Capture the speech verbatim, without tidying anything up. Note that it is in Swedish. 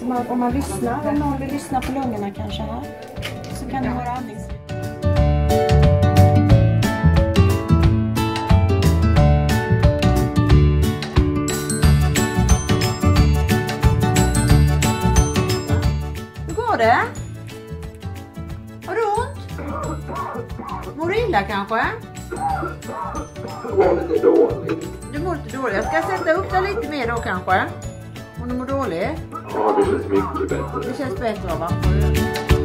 man, om man lyssnar, om någon vill lyssna på lungorna kanske här, så kan det vara andnings. Hur går det? Har du ont? Mår du illa kanske? Jag mår lite dåligt. Du mår lite dåligt. Jag ska sätta upp dig lite mer då kanske. Om du mår dåligt. Ja, det känns mycket bättre. Det känns bättre va?